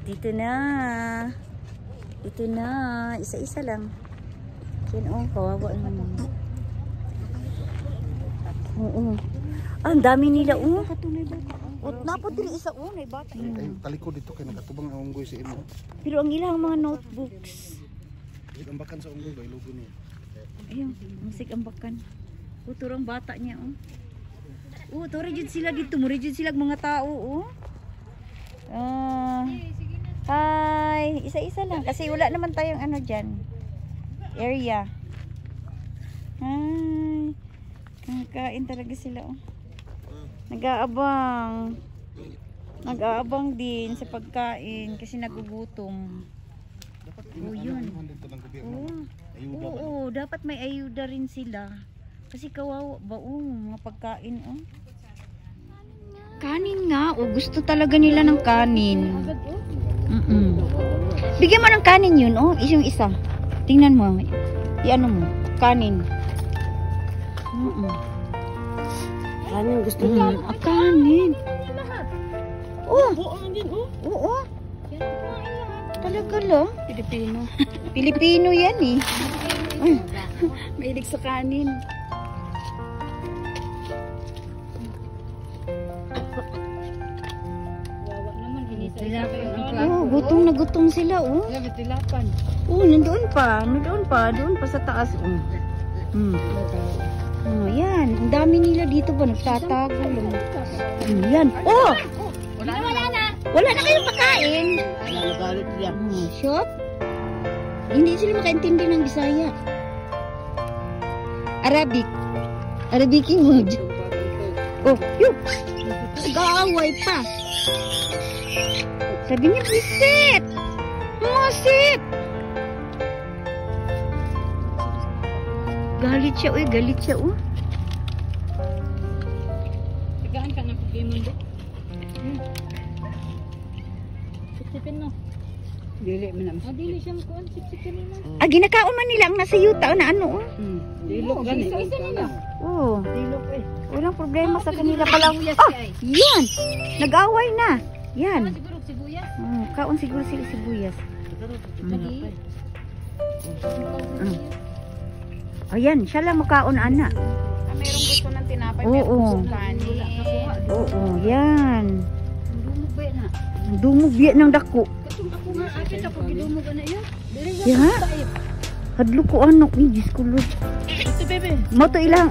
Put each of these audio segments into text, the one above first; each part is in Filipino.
Dito na. Ito na. Isa-isa lang. Yan oh, kawawa naman. Oo. Ang dami nila oh. Napod diri isa oh, nay bata. Ay talikod dito kay nagatubang ang unggoy si imo. Pero ang ilang mga notebooks. Ang bakan sa unggoy bay lugo niya. Ayun, musik ang bakan. Turang bata niya oh. Tore jud sila dito, muri jud sila mga tao oh. Hi, isa-isa lang kasi wala naman tayong ano diyan. Area. Hi. Kakain talaga sila oh. Nag-aabang. Nag-aabang din sa pagkain kasi nagugutom. Oh, yun. Oo, dapat may ayuda rin sila. Kasi kawawa ba mga pagkain oh. Kanin nga, gusto talaga nila ng kanin. Bigyan mo ng kanin yun oh, isang isa. Tingnan mo. Iano mo, kanin. Kanin gusto niya. Kanin. Oo. Talaga lang. Pilipino. Pilipino yan eh. Mahilig sa kanin. Wawa naman, hinisa. Gutom na gutom sila oh. Tilapan. Nandoon pa sa taas oh. Yan, ang dami nila dito ba nagtatago lang. Yan. Wala na kayong pagkain. Nagalit niya. Shop? Hindi sila makaintindi ng Bisaya. Arabic mo. Yun. Nag-aaway pa. Sabi niya, bisit. Masit. Galit siya, galit siya, Tigaan ka ng Pokemon din. Sipsipin mo. Dili mo naman. Dili siya makuhan, sipsipin mo. Ginakaon man nila ang nasa yuta na ano, Dilok gani. Isa nila. Dilok walang problema sa kanila pala. Yan! Nag-away na. Yan. Siguro sibuyas. Kaon siguro sila sibuyas. Ayan, siya lang makaon ana. Mayroong gusto ng tinapay, Oo. gusto kanin. Oo, yan. Dumog ba na? Dumog biya ng dako. Katong ako nga akin ako gidumog na yan. Ya. Hadlo ko ano, Diyos ko Lord. Ito bebe. Mo to ilang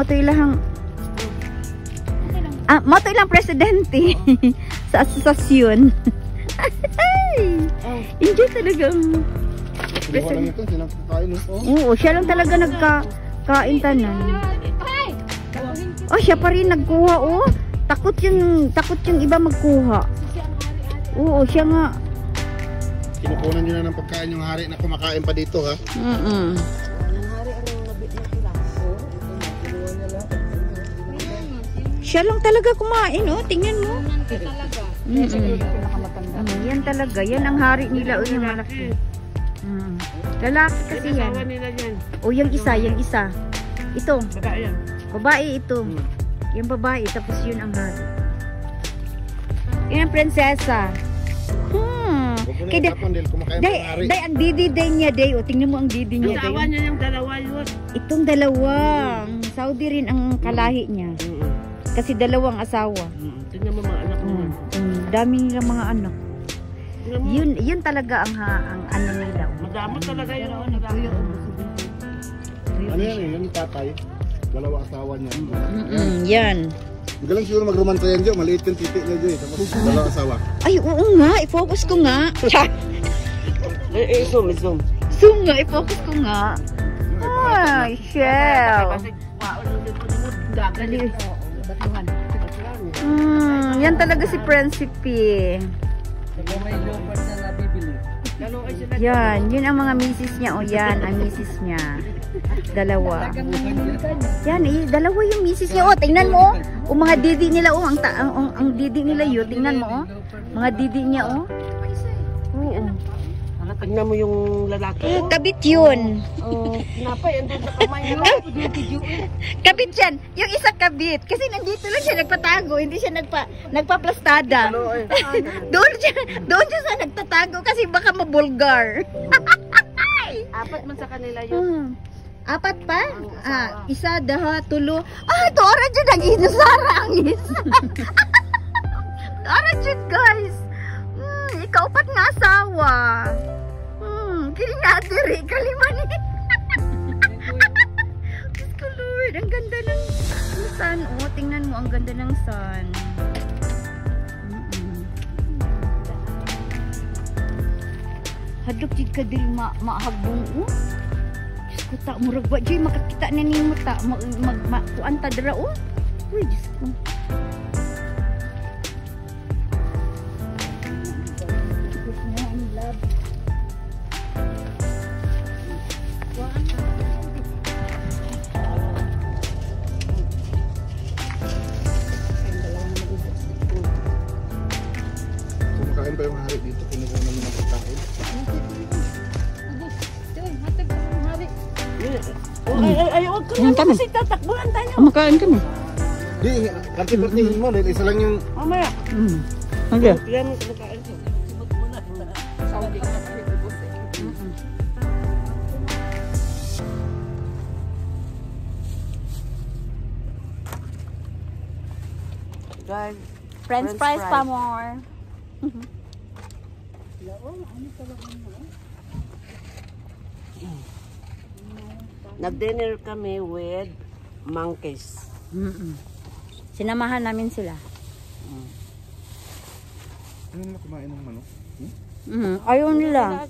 presidente sa asosasyon. Enjoy talaga. Oo, siya lang talaga nagkakain tanan. Siya pa rin nagkuha oh. Takot yung iba magkuha. Oo, siya nga. Kinukunan nila ng pagkain yung hari na kumakain pa dito ha. Siya lang talaga kumain oh, tingnan mo. Yan talaga, yan ang hari nila oh, yung malaki. Lalaki kasi yan. Yung isa. Ito. Babae ito. Yung babae, tapos yun ang hari. Yan ang prinsesa. Day, ang didi niya, day. O, tingnan mo ang didi niya, day. Asawa niya yung dalawa yun. Itong dalawang. Saudi rin ang kalahi niya. Kasi dalawang asawa. Tingnan mo mga anak mo. Dami nilang mga anak. Yun talaga ang ano nila. Madami talaga yun. Ano yan yung tatay? Dalawa asawa niya. Yan. Magaling siguro magromansa yan dyan. Maliit yung titik niya dyan. Tapos dalawa asawa. Ay, oo nga. I-focus ko nga. Zoom. Zoom nga. I-focus ko nga. Ay, shell. Yan talaga si Principe. Yan. Yun ang mga misis niya. O yan, ang misis niya. Dalawa. Yan dalawa yung misis niya. O, tingnan mo. O, mga didi nila. O, ang didi nila yun. Tingnan mo. O. Mga didi niya. O. Oo. Tignan mo yung lalaki. Kabit yun. Oh, napay, andun sa kamay niya. Kabit yan. Yung isa kabit. Kasi nandito lang siya nagpatago. Hindi siya nagpaplastada. Doon siya sa nagtatago kasi baka mabulgar. Apat man sa kanila yun. Apat pa? Isa, daha, tulo. Ito oras dyan ang inusara ang isa. Oras dyan guys. Ikaw pat nga asawa. Kini nga diri kalima ni. Diyos ko Lord, ang ganda ng sun. Tingnan mo, ang ganda ng sun. Hadlok jud ka diri maahagbong. Diyos ko ta, murag ba jay makakita na nimo ta. Kuan ta dira o. Uy, Diyos ko. Kumakain pa yung hari dito, kinukuha namin ng pagkain. Ay, huwag ka na kasi tatakbuhan tayo. Kumakain kami. Di, karti-kartihin mo, dahil isa lang yung... Mamaya. Okay. Yan mo kumakain ko. Simot mo na. Sabi ka na kayo bubos eh. Guys, French fries pa more. nag-dinner kami with monkeys. Sinamahan namin sila. Ano na kumain ng manok? Ayaw nila.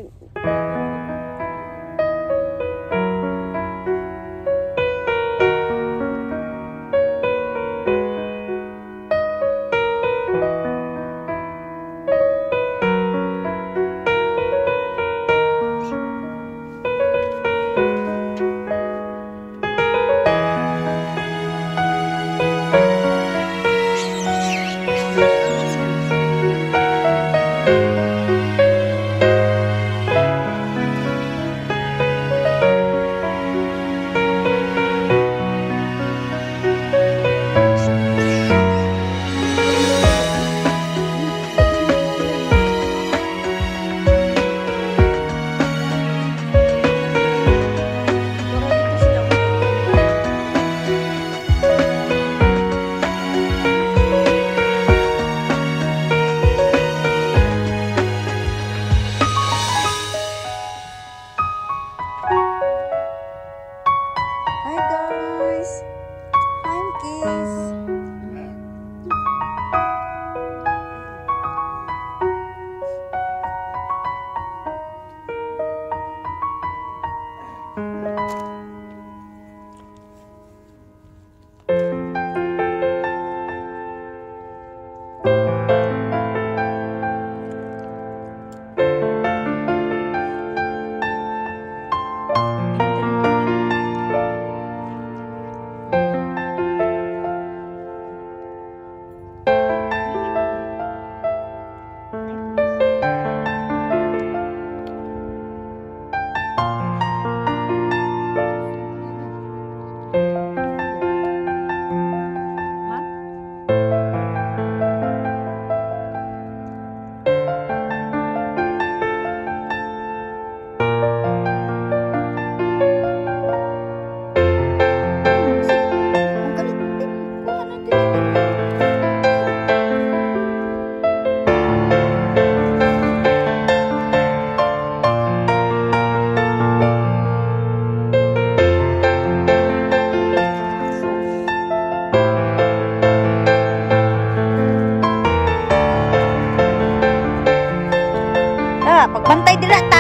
Pagbantay dila ta.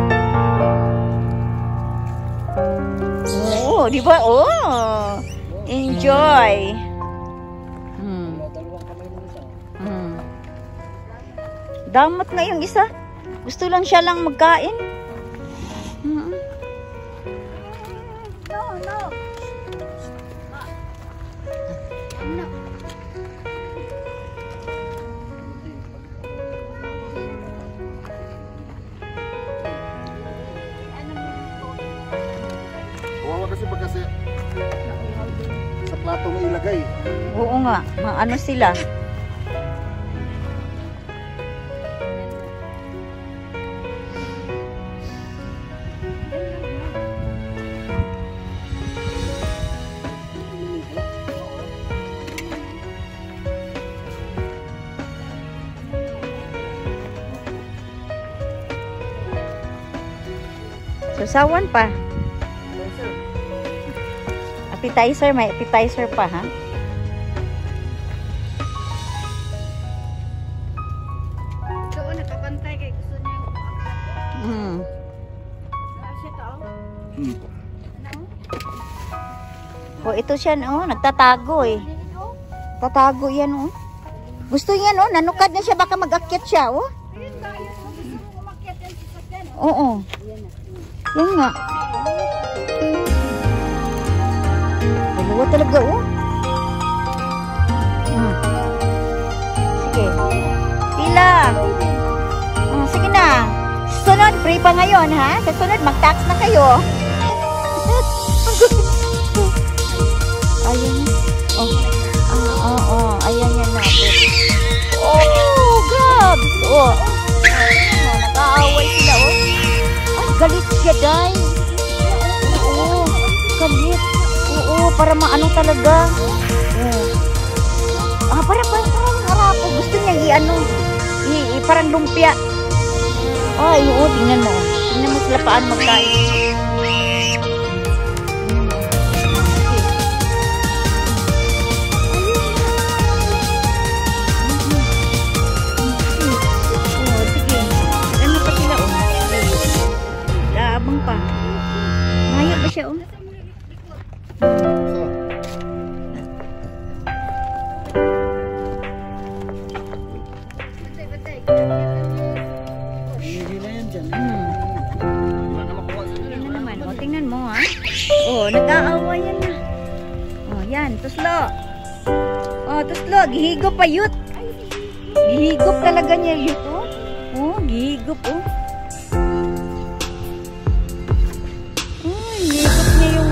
Oh, di ba? Oh. Enjoy. Damot na yung isa. Gusto lang siya lang magkain. No, no. dito mailagay. Oo nga, ano sila. Susawan pa. Appetizer, may appetizer pa, ha? Oo, nakapantay kay gusto niya. Siya tao. Oh, ito siya, oh, nagtatago eh. Tatago yan, oh. Gusto yan, oh, nanukad na siya, baka mag-akyat siya, oh. Ayun ba, ayun. Gusto mo umakyat yan sa sakyan. Oo. Yan nga. Dalawa talaga, oh. Sige. Pila. Sige na. Sunod, free pa ngayon, ha? Sa sunod, mag-tax na kayo. Ayan. Ayan yan natin. Oh, God. Oh. Nag-aaway sila, oh. Ay, galit siya, day. Oo, galit. Oo, para maano talaga. Parang harapo. Gusto niya i-ano. Parang lumpia. Ay, oo, tingnan mo. Tingnan mo sila paan magkain. Abang pa. Maya ba siya, oh? Tingnan mo, ha? Oh, nag-aawayan na. Oh, yan. Tuslo. Oh, tuslo. Gihigop pa yut. Gihigop talaga niya yut, oh. Oh, gihigop, oh. Gihigop niya yung